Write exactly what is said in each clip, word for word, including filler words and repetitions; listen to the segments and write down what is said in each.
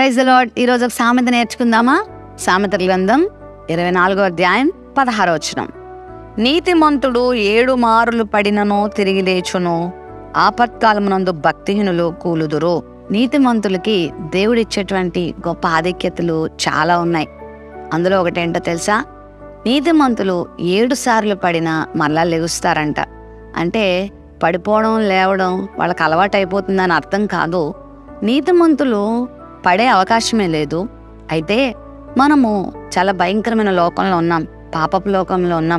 Praise the lord. ఈరోజు ఒక సామెత నేర్చుకుందామా? సామెతల గ్రంథం ఇరవై నాలుగో అధ్యాయం పదహారో వచనం. నీతిమంతుడు ఏడు మారులు పడినను తిరిగి లేచును, ఆపత్కాలమునందు భక్తిహీనులు కూలుదురు. నీతిమంతులకి దేవుడిచ్చేటువంటి గొప్ప ఆధిక్యతలు చాలా ఉన్నాయి. అందులో ఒకటేంటో తెలుసా? నీతిమంతులు ఏడు సార్లు పడినా మరలా లెగుస్తారంట. అంటే పడిపోవడం లేవడం వాళ్ళకి అలవాటు అయిపోతుందని అర్థం కాదు. నీతిమంతులు పడే అవకాశమే లేదు. అయితే మనము చాలా భయంకరమైన లోకంలో ఉన్నాం, పాపపు లోకంలో ఉన్నాం.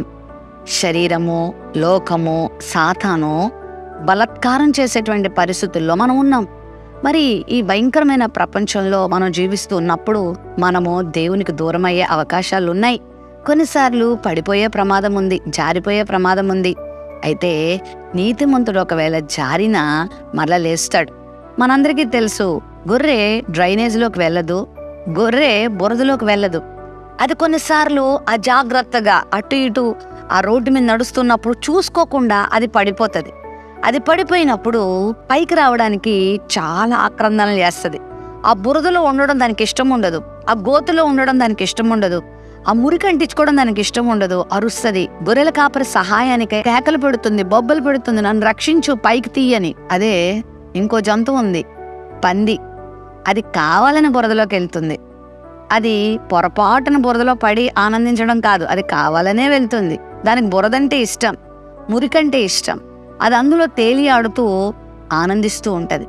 శరీరము, లోకము, సాతాను బలత్కారం చేసేటువంటి పరిస్థితుల్లో మనం ఉన్నాం. మరి ఈ భయంకరమైన ప్రపంచంలో మనం జీవిస్తూ ఉన్నప్పుడు మనము దేవునికి దూరం అయ్యే అవకాశాలు ఉన్నాయి. కొన్నిసార్లు పడిపోయే ప్రమాదం ఉంది, జారిపోయే ప్రమాదం ఉంది. అయితే నీతిమంతుడు ఒకవేళ జారినా మరలా లేస్తాడు. మనందరికీ తెలుసు, గొర్రె డ్రైనేజ్లోకి వెళ్ళదు, గొర్రె బురదలోకి వెళ్ళదు. అది కొన్నిసార్లు అజాగ్రత్తగా అటు ఇటు ఆ రోడ్డు మీద నడుస్తున్నప్పుడు చూసుకోకుండా అది పడిపోతుంది. అది పడిపోయినప్పుడు పైకి రావడానికి చాలా ఆక్రందనలు చేస్తుంది. ఆ బురదలో ఉండడం దానికి ఇష్టం ఉండదు, ఆ గోతులో ఉండడం దానికి ఇష్టం ఉండదు, ఆ మురికి అంటించుకోవడం దానికి ఇష్టం ఉండదు. అరుస్తుంది, గొర్రెల కాపరి సహాయానికి కేకలు పెడుతుంది, బొబ్బలు పెడుతుంది, నన్ను రక్షించు, పైకి తీయని. అదే ఇంకో జంతువు ఉంది, పంది. అది కావాలని బురదలోకి వెళ్తుంది. అది పొరపాటున బురదలో పడి ఆనందించడం కాదు, అది కావాలనే వెళ్తుంది. దానికి బురదంటే ఇష్టం, మురికంటే ఇష్టం. అది అందులో తేలి ఆడుతూ ఆనందిస్తూ ఉంటుంది.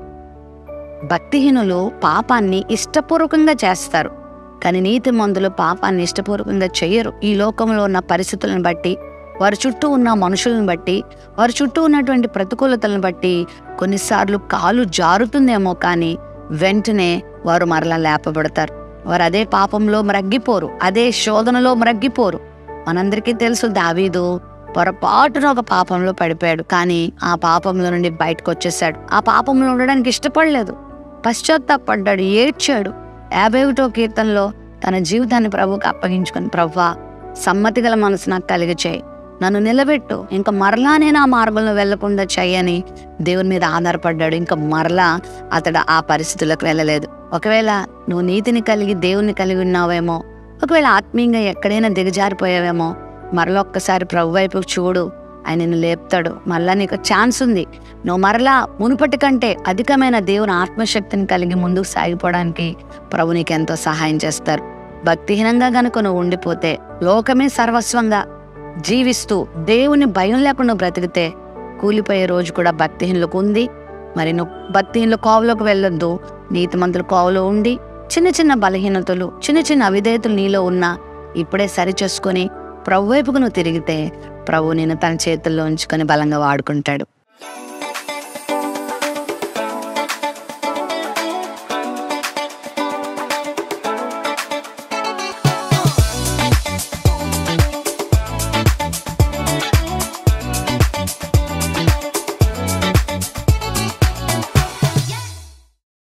భక్తిహీనులు పాపాన్ని ఇష్టపూర్వకంగా చేస్తారు, కానీ నీతిమంతులు పాపాన్ని ఇష్టపూర్వకంగా చెయ్యరు. ఈ లోకంలో ఉన్న పరిస్థితులను బట్టి, వారి చుట్టూ ఉన్న మనుషులను బట్టి, వారి చుట్టూ ఉన్నటువంటి ప్రతికూలతలను బట్టి కొన్నిసార్లు కాలు జారుతుందేమో, కానీ వెంటనే వారు మరలా లేపబడతారు. వారు అదే పాపంలో మ్రగ్గిపోరు, అదే శోధనలో మ్రగ్గిపోరు. మనందరికీ తెలుసు, దావీదు పొరపాటున ఒక పాపంలో పడిపోయాడు, కానీ ఆ పాపంలో నుండి బయటకు వచ్చేసాడు. ఆ పాపంలో ఉండడానికి ఇష్టపడలేదు, పశ్చాత్తాపడ్డాడు, ఏడ్చాడు. యాభై ఒకటో కీర్తనలో తన జీవితాన్ని ప్రభువుకి అప్పగించుకుని, ప్రభువా సమ్మతి గల మనసు నాకు కలిగి చేయి, నన్ను నిలబెట్టు, ఇంకా మరలా నేను ఆ మార్గంలో వెళ్లకుండా చెయ్యని దేవుని మీద ఆధారపడ్డాడు. ఇంకా మరలా అతడు ఆ పరిస్థితులకు వెళ్ళలేదు. ఒకవేళ నువ్వు నీతిని కలిగి దేవుని కలిగి ఉన్నావేమో, ఒకవేళ ఆత్మీయంగా ఎక్కడైనా దిగజారిపోయావేమో, మరలా ఒక్కసారి ప్రభు వైపు చూడు, ఆయన నిన్ను లేపుతాడు. మరలా నీకు ఛాన్స్ ఉంది. నువ్వు మరలా మునుపటి కంటే అధికమైన దేవుని ఆత్మశక్తిని కలిగి ముందుకు సాగిపోవడానికి ప్రభు నీకు ఎంతో సహాయం చేస్తారు. భక్తిహీనంగా గనుక నువ్వు ఉండిపోతే, లోకమే సర్వస్వంగా జీవిస్తూ దేవుని భయం లేకుండా బ్రతికితే కూలిపోయే రోజు కూడా భక్తిహీనులకు ఉంది. మరి నువ్వు భక్తిహీనుల కోవలోకి వెళ్ళొద్దు. నీతిమంతుల కోవలో ఉండి చిన్న చిన్న బలహీనతలు, చిన్న చిన్న అవిధేయతలు నీలో ఉన్నా ఇప్పుడే సరి చేసుకొని ప్రభు వైపుకు నువ్వు తిరిగితే ప్రభు నిన్ను తన చేతుల్లో ఉంచుకొని బలంగా వాడుకుంటాడు.